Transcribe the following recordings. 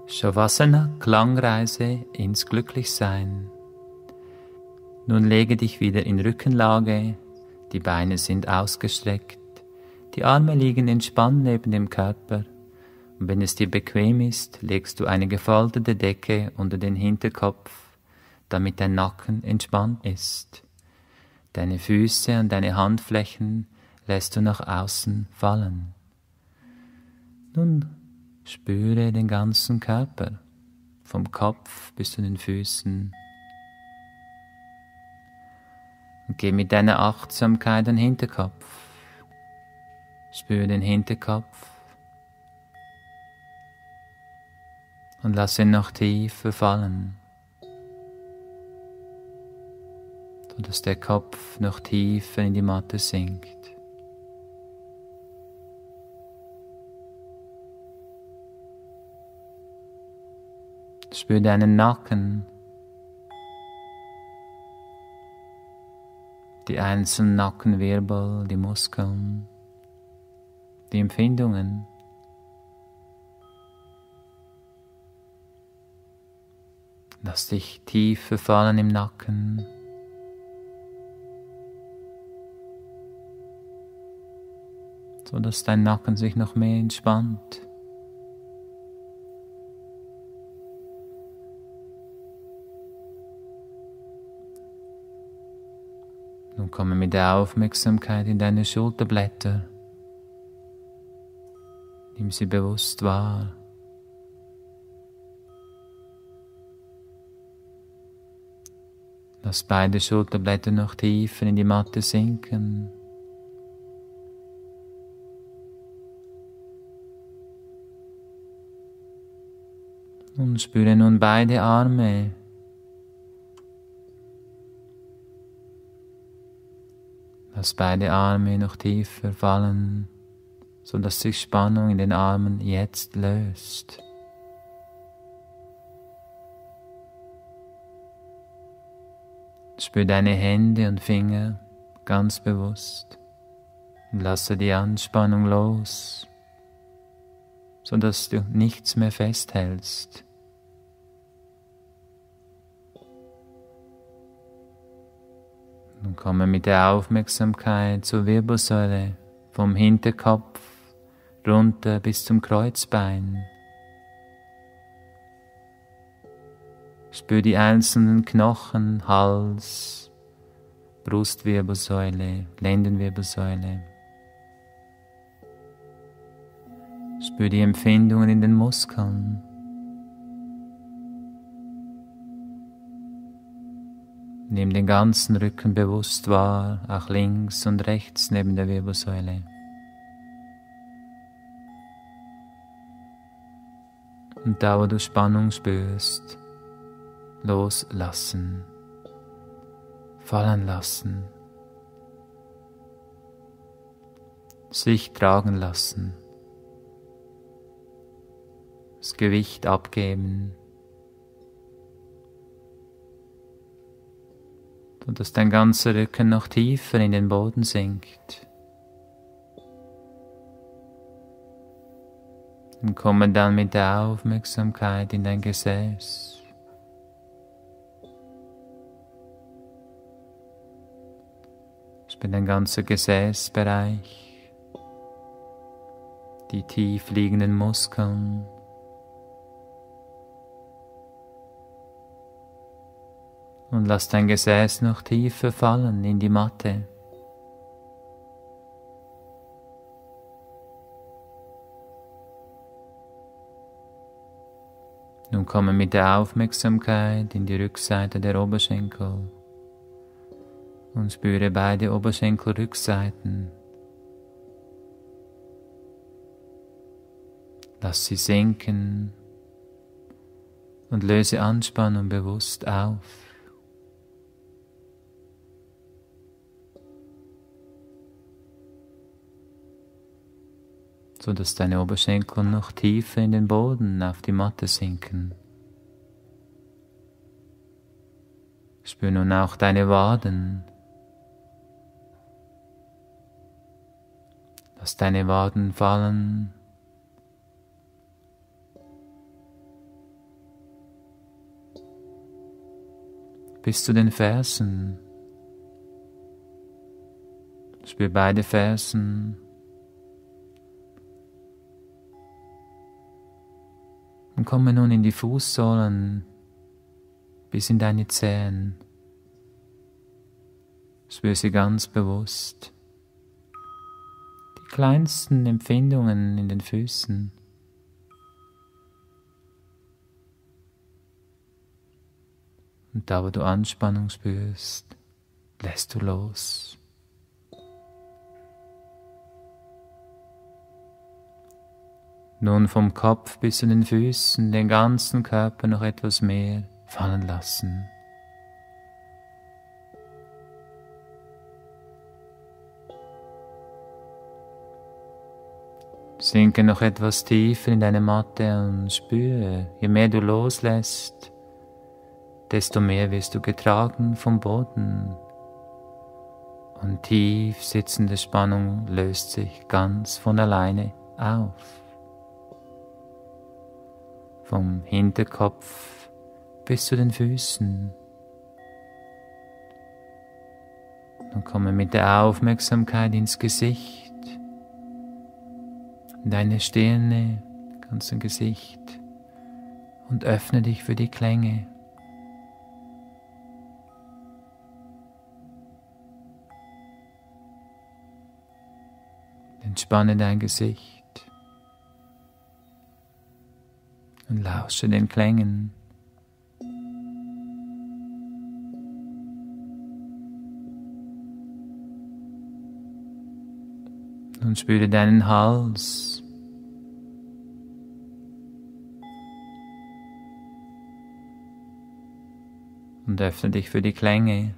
Shavasana, Klangreise ins Glücklichsein. Nun lege dich wieder in Rückenlage, die Beine sind ausgestreckt, die Arme liegen entspannt neben dem Körper und wenn es dir bequem ist, legst du eine gefaltete Decke unter den Hinterkopf, damit dein Nacken entspannt ist. Deine Füße und deine Handflächen lässt du nach außen fallen. Nun spüre den ganzen Körper, vom Kopf bis zu den Füßen. Und geh mit deiner Achtsamkeit an den Hinterkopf. Spüre den Hinterkopf und lass ihn noch tiefer fallen, sodass der Kopf noch tiefer in die Matte sinkt. Spür deinen Nacken, die einzelnen Nackenwirbel, die Muskeln, die Empfindungen. Lass dich tiefer fallen im Nacken. Sodass dein Nacken sich noch mehr entspannt. Nun komme mit der Aufmerksamkeit in deine Schulterblätter. Nimm sie bewusst wahr. Lass beide Schulterblätter noch tiefer in die Matte sinken. Und spüre nun beide Arme. Lass beide Arme noch tiefer fallen, sodass sich Spannung in den Armen jetzt löst. Spür deine Hände und Finger ganz bewusst und lasse die Anspannung los, sodass du nichts mehr festhältst. Nun komme mit der Aufmerksamkeit zur Wirbelsäule, vom Hinterkopf runter bis zum Kreuzbein. Spür die einzelnen Knochen, Hals, Brustwirbelsäule, Lendenwirbelsäule. Spür die Empfindungen in den Muskeln. Nimm den ganzen Rücken bewusst wahr, auch links und rechts neben der Wirbelsäule. Und da, wo du Spannung spürst, loslassen, fallen lassen, sich tragen lassen, das Gewicht abgeben, sodass dein ganzer Rücken noch tiefer in den Boden sinkt. Und komme dann mit der Aufmerksamkeit in dein Gesäß. Spür dein ganzer Gesäßbereich, die tief liegenden Muskeln. Und lass dein Gesäß noch tiefer fallen in die Matte. Nun komme mit der Aufmerksamkeit in die Rückseite der Oberschenkel und spüre beide Oberschenkelrückseiten. Lass sie sinken und löse Anspannung bewusst auf. Sodass deine Oberschenkel noch tiefer in den Boden auf die Matte sinken. Spür nun auch deine Waden. Lass deine Waden fallen bis zu den Fersen. Spür beide Fersen. Und komme nun in die Fußsohlen bis in deine Zehen. Spür sie ganz bewusst. Die kleinsten Empfindungen in den Füßen. Und da, wo du Anspannung spürst, lässt du los. Nun vom Kopf bis zu den Füßen, den ganzen Körper noch etwas mehr fallen lassen. Sinke noch etwas tiefer in deine Matte und spüre, je mehr du loslässt, desto mehr wirst du getragen vom Boden. Und tief sitzende Spannung löst sich ganz von alleine auf. Vom Hinterkopf bis zu den Füßen. Und komme mit der Aufmerksamkeit ins Gesicht, in deine Stirne, ganz im Gesicht, und öffne dich für die Klänge. Entspanne dein Gesicht und lausche den Klängen. Und spüre deinen Hals. Und öffne dich für die Klänge.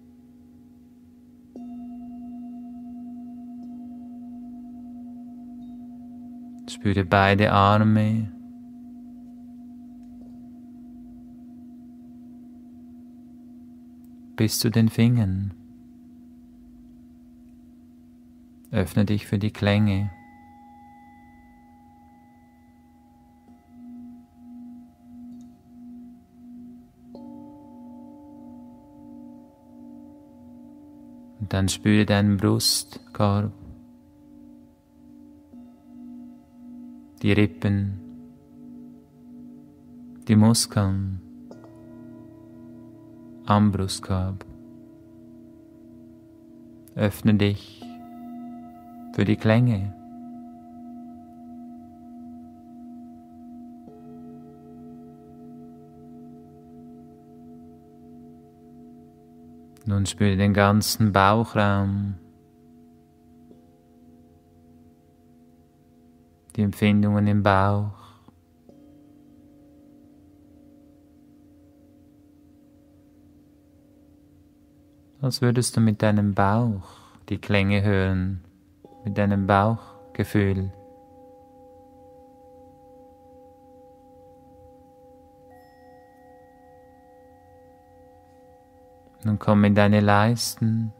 Spüre beide Arme. Bis zu den Fingern. Öffne dich für die Klänge. Und dann spüre deinen Brustkorb, die Rippen, die Muskeln am Brustkorb. Öffne dich für die Klänge. Nun spüre den ganzen Bauchraum, die Empfindungen im Bauch. Als würdest du mit deinem Bauch die Klänge hören, mit deinem Bauchgefühl. Nun komm in deine Leisten.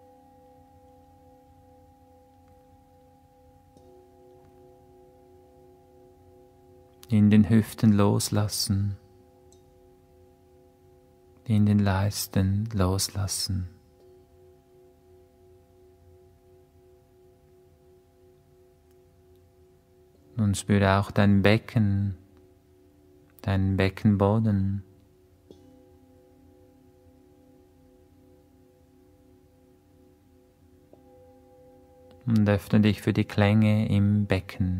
In den Hüften loslassen. In den Leisten loslassen. Nun spüre auch dein Becken, deinen Beckenboden. Und öffne dich für die Klänge im Becken.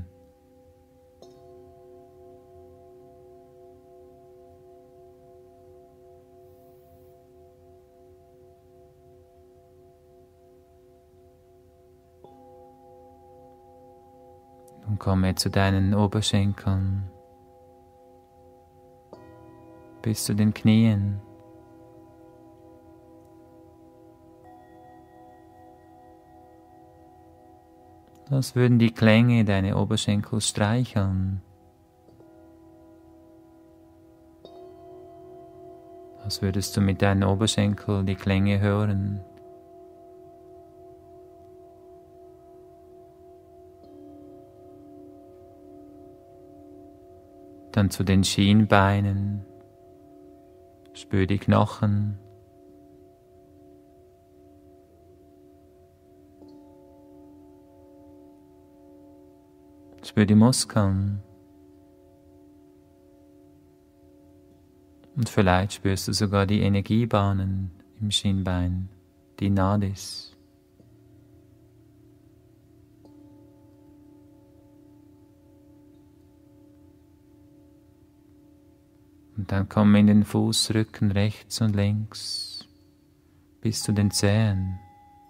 Und komme zu deinen Oberschenkeln bis zu den Knien. Als würden die Klänge deine Oberschenkel streicheln. Als würdest du mit deinen Oberschenkeln die Klänge hören. Dann zu den Schienbeinen. Spür die Knochen, Spür die Muskeln. Und vielleicht spürst du sogar die Energiebahnen im Schienbein, die Nadis. Und dann komm in den Fußrücken rechts und links bis zu den Zehen.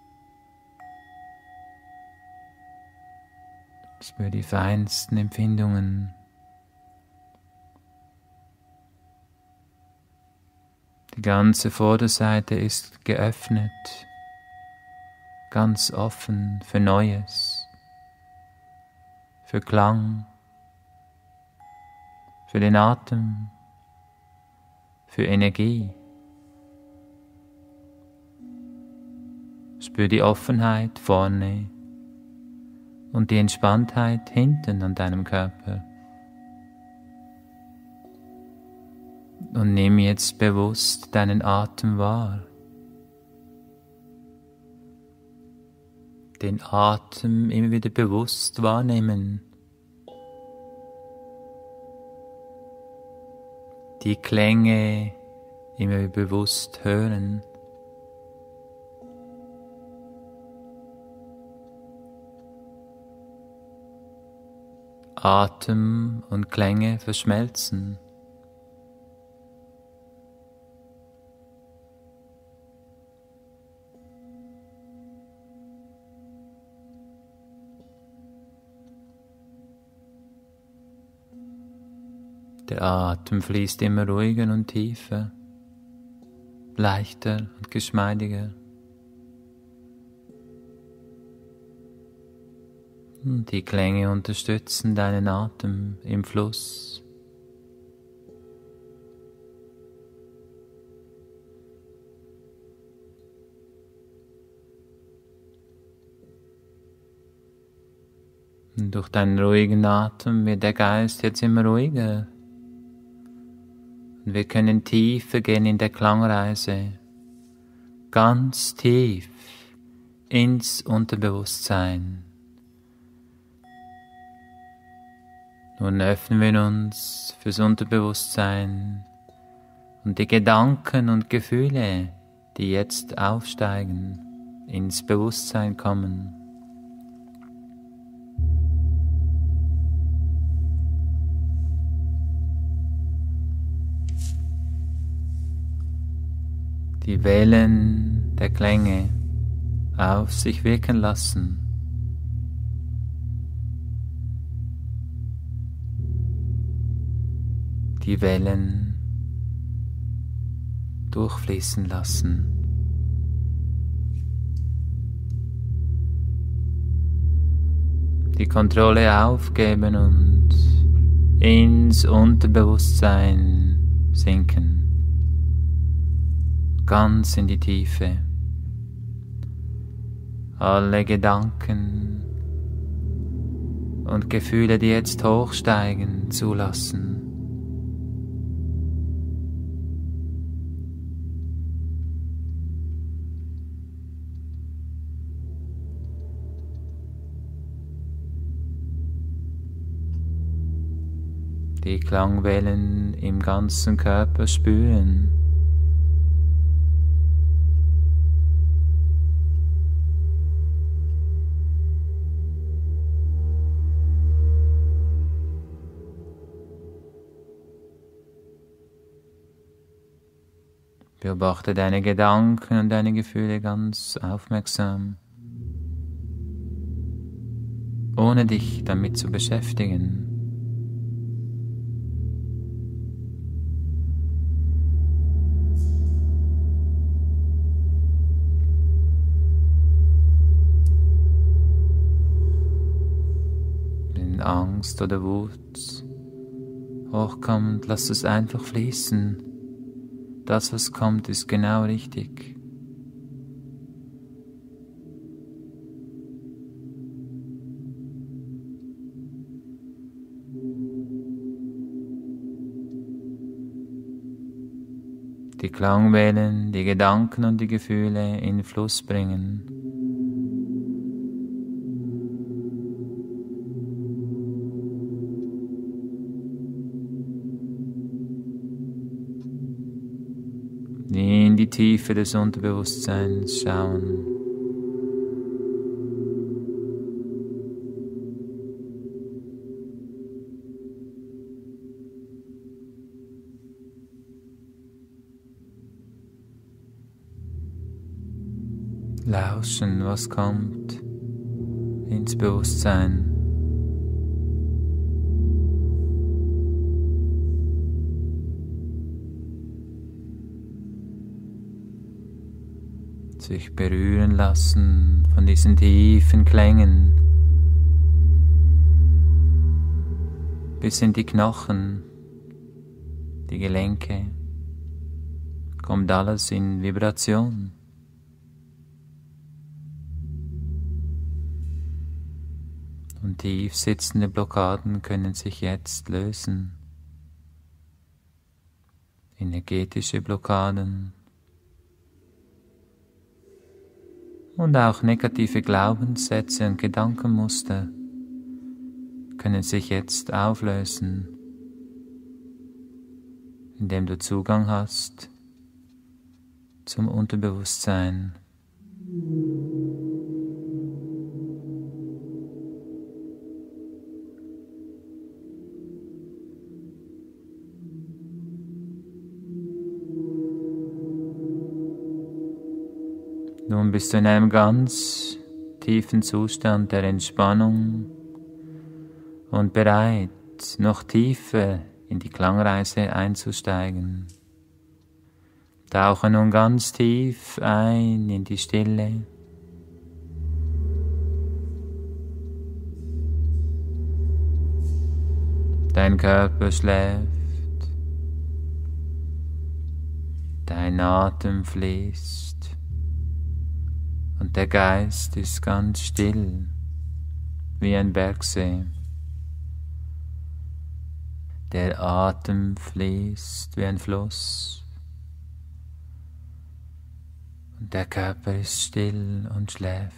Spür die feinsten Empfindungen. Die ganze Vorderseite ist geöffnet, ganz offen für Neues, für Klang, für den Atem, für Energie. Spür die Offenheit vorne und die Entspanntheit hinten an deinem Körper. Und nimm jetzt bewusst deinen Atem wahr. Den Atem immer wieder bewusst wahrnehmen. Die Klänge immer wieder bewusst hören. Atem und Klänge verschmelzen. Der Atem fließt immer ruhiger und tiefer, leichter und geschmeidiger. Und die Klänge unterstützen deinen Atem im Fluss. Und durch deinen ruhigen Atem wird der Geist jetzt immer ruhiger. Und wir können tiefer gehen in der Klangreise, ganz tief ins Unterbewusstsein. Nun öffnen wir uns fürs Unterbewusstsein und die Gedanken und Gefühle, die jetzt aufsteigen, ins Bewusstsein kommen. Die Wellen der Klänge auf sich wirken lassen. Die Wellen durchfließen lassen. Die Kontrolle aufgeben und ins Unterbewusstsein sinken. Ganz in die Tiefe. Alle Gedanken und Gefühle, die jetzt hochsteigen, zulassen. Die Klangwellen im ganzen Körper spüren. Beobachte deine Gedanken und deine Gefühle ganz aufmerksam, ohne dich damit zu beschäftigen. Wenn Angst oder Wut hochkommt, lass es einfach fließen. Das, was kommt, ist genau richtig. Die Klangwellen, die Gedanken und die Gefühle in Fluss bringen. in die Tiefe des Unterbewusstseins schauen. Lauschen, was kommt ins Bewusstsein. Sich berühren lassen von diesen tiefen Klängen bis in die Knochen, die Gelenke, kommt alles in Vibration. Und tief sitzende Blockaden können sich jetzt lösen. Energetische Blockaden und auch negative Glaubenssätze und Gedankenmuster können sich jetzt auflösen, indem du Zugang hast zum Unterbewusstsein. Nun bist du in einem ganz tiefen Zustand der Entspannung und bereit, noch tiefer in die Klangreise einzusteigen. Tauche nun ganz tief ein in die Stille. Dein Körper schläft, dein Atem fließt. Und der Geist ist ganz still, wie ein Bergsee. Der Atem fließt wie ein Fluss. Und der Körper ist still und schläft.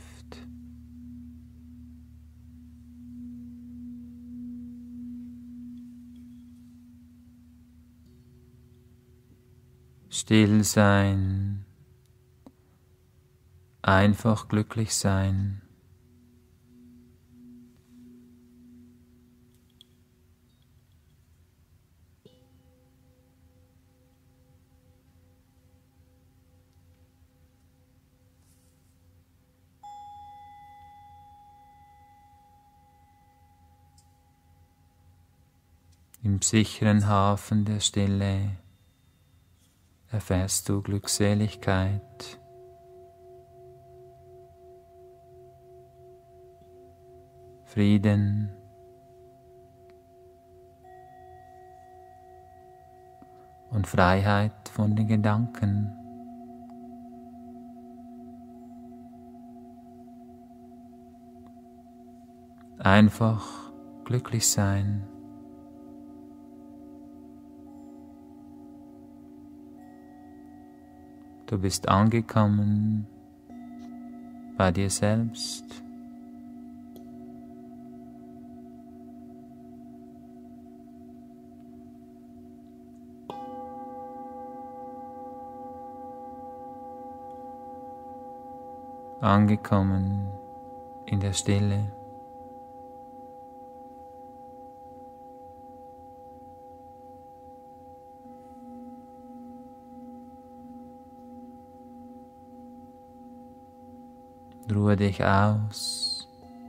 Still sein. Einfach glücklich sein. Im sicheren Hafen der Stille erfährst du Glückseligkeit. Frieden und Freiheit von den Gedanken. Einfach glücklich sein. Du bist angekommen bei dir selbst. Angekommen in der Stille. Ruhe dich aus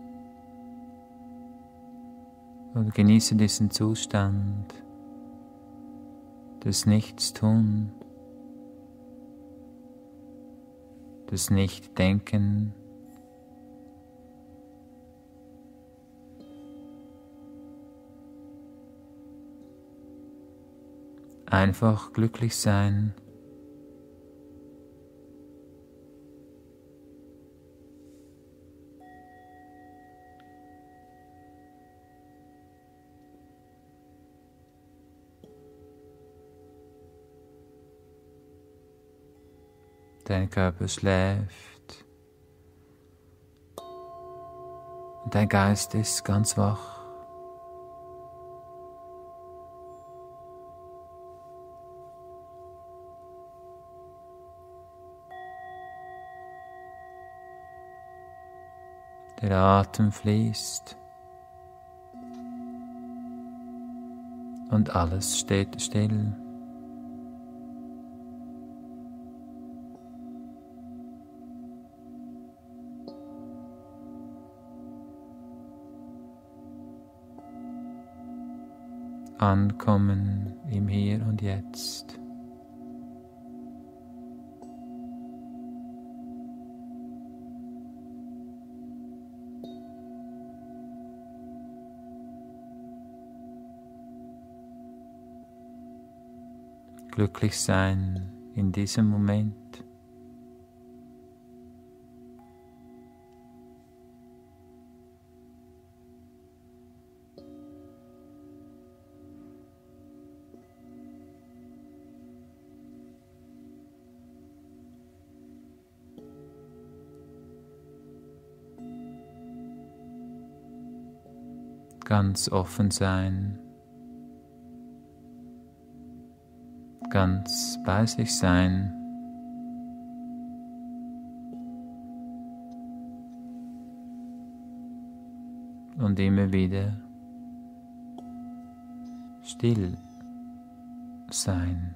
und genieße diesen Zustand des Nichtstun, des Nichtdenken. Einfach glücklich sein. Dein Körper schläft und dein Geist ist ganz wach. Der Atem fließt und alles steht still. Ankommen im Hier und Jetzt. Glücklich sein in diesem Moment. Ganz offen sein, ganz bei sich sein. Und immer wieder still sein.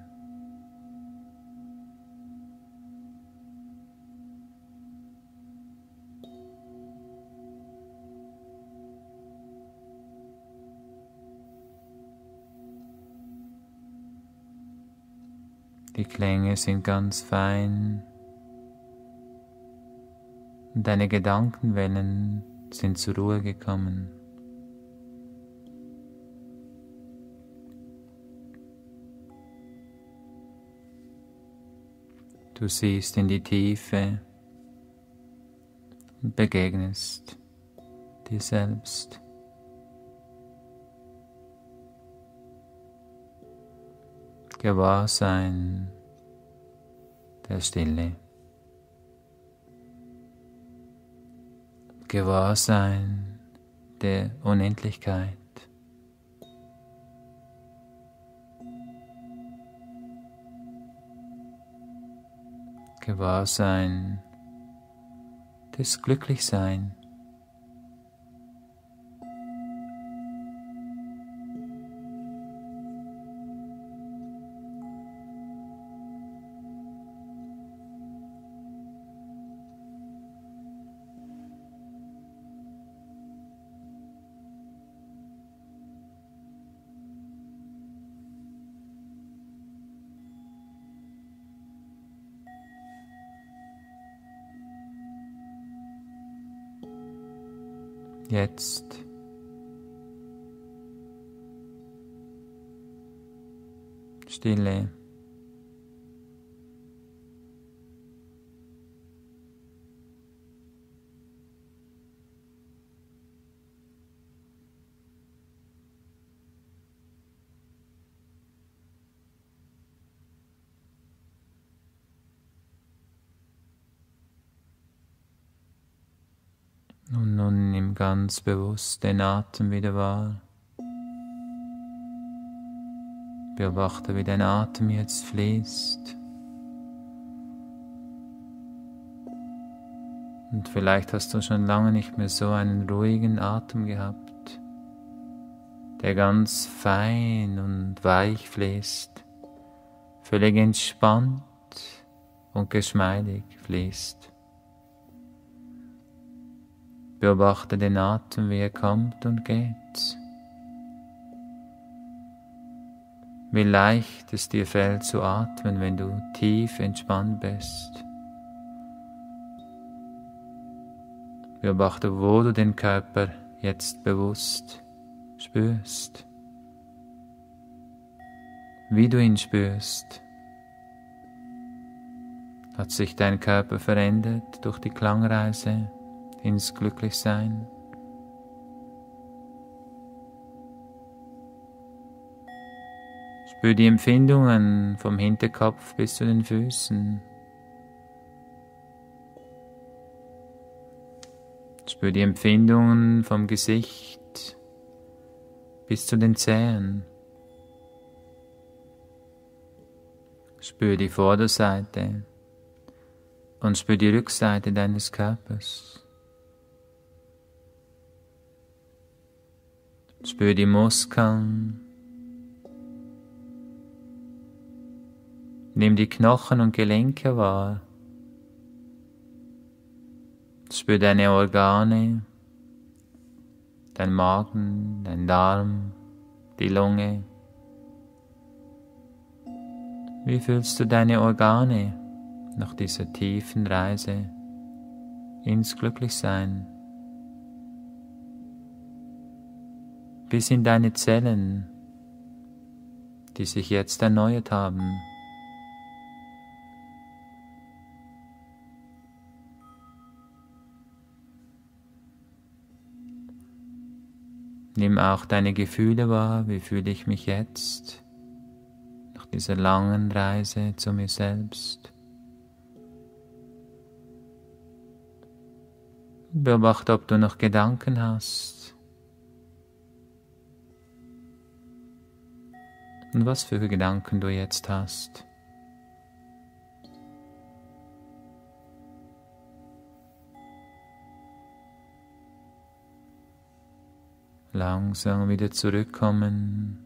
Die Klänge sind ganz fein und deine Gedankenwellen sind zur Ruhe gekommen. Du siehst in die Tiefe und begegnest dir selbst. Gewahrsein der Stille. Gewahrsein der Unendlichkeit. Gewahrsein des Glücklichseins. Jetzt Stille. Und nun nimm ganz bewusst den Atem wieder wahr. Beobachte, wie dein Atem jetzt fließt. Und vielleicht hast du schon lange nicht mehr so einen ruhigen Atem gehabt, der ganz fein und weich fließt, völlig entspannt und geschmeidig fließt. Beobachte den Atem, wie er kommt und geht. Wie leicht es dir fällt zu atmen, wenn du tief entspannt bist. Beobachte, wo du den Körper jetzt bewusst spürst. Wie du ihn spürst. Hat sich dein Körper verändert durch die Klangreise ins Glücklichsein? Spür die Empfindungen vom Hinterkopf bis zu den Füßen. Spür die Empfindungen vom Gesicht bis zu den Zähnen. Spür die Vorderseite und spür die Rückseite deines Körpers. Spür die Muskeln. Nimm die Knochen und Gelenke wahr. Spür deine Organe, dein Magen, dein Darm, die Lunge. Wie fühlst du deine Organe nach dieser tiefen Reise ins Glücklichsein? Bis in deine Zellen, die sich jetzt erneuert haben. Nimm auch deine Gefühle wahr. Wie fühle ich mich jetzt nach dieser langen Reise zu mir selbst? Beobachte, ob du noch Gedanken hast. Und was für Gedanken du jetzt hast. Langsam wieder zurückkommen,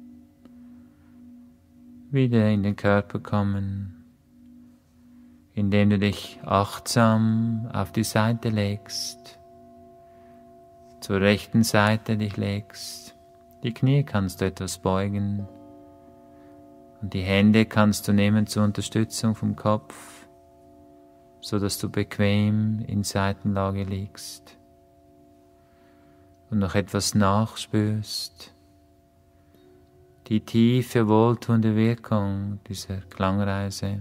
wieder in den Körper kommen, indem du dich achtsam auf die Seite legst, zur rechten Seite dich legst. Die Knie kannst du etwas beugen und die Hände kannst du nehmen zur Unterstützung vom Kopf, so dass du bequem in Seitenlage liegst. Und noch etwas nachspürst, die tiefe, wohltuende Wirkung dieser Klangreise.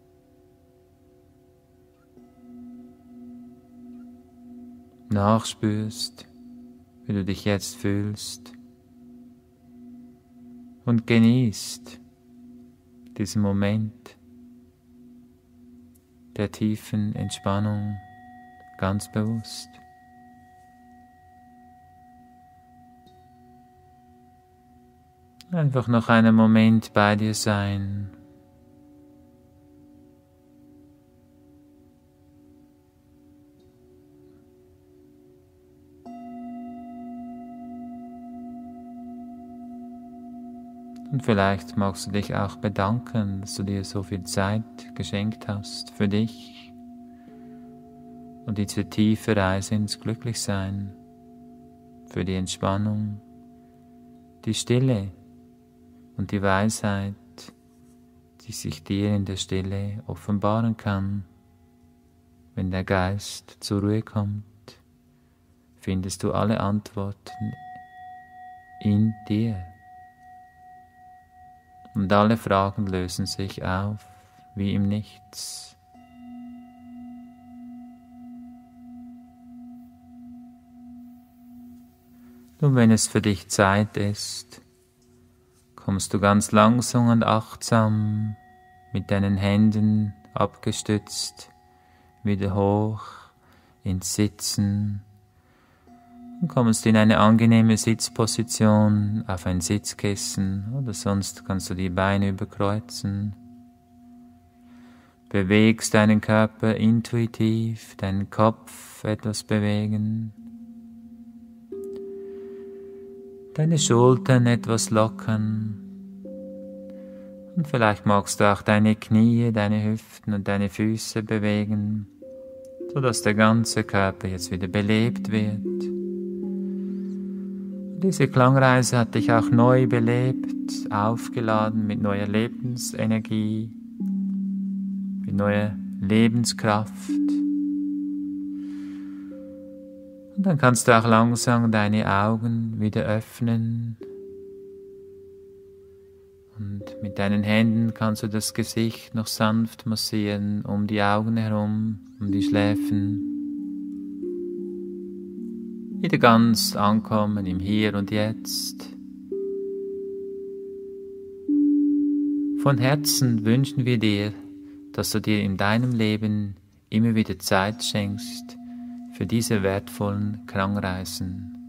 Nachspürst, wie du dich jetzt fühlst und genießt diesen Moment der tiefen Entspannung ganz bewusst. Einfach noch einen Moment bei dir sein. Und vielleicht magst du dich auch bedanken, dass du dir so viel Zeit geschenkt hast für dich und diese tiefe Reise ins Glücklichsein, für die Entspannung, die Stille und die Weisheit, die sich dir in der Stille offenbaren kann. Wenn der Geist zur Ruhe kommt, findest du alle Antworten in dir. Und alle Fragen lösen sich auf, wie im Nichts. Und wenn es für dich Zeit ist, kommst du ganz langsam und achtsam mit deinen Händen abgestützt wieder hoch ins Sitzen und kommst in eine angenehme Sitzposition auf ein Sitzkissen oder sonst kannst du die Beine überkreuzen. Bewegst deinen Körper intuitiv, deinen Kopf etwas bewegen, deine Schultern etwas lockern und vielleicht magst du auch deine Knie, deine Hüften und deine Füße bewegen, sodass der ganze Körper jetzt wieder belebt wird. Und diese Klangreise hat dich auch neu belebt, aufgeladen mit neuer Lebensenergie, mit neuer Lebenskraft. Und dann kannst du auch langsam deine Augen wieder öffnen und mit deinen Händen kannst du das Gesicht noch sanft massieren, um die Augen herum, um die Schläfen. Wieder ganz ankommen im Hier und Jetzt. Von Herzen wünschen wir dir, dass du dir in deinem Leben immer wieder Zeit schenkst für diese wertvollen Klangreisen.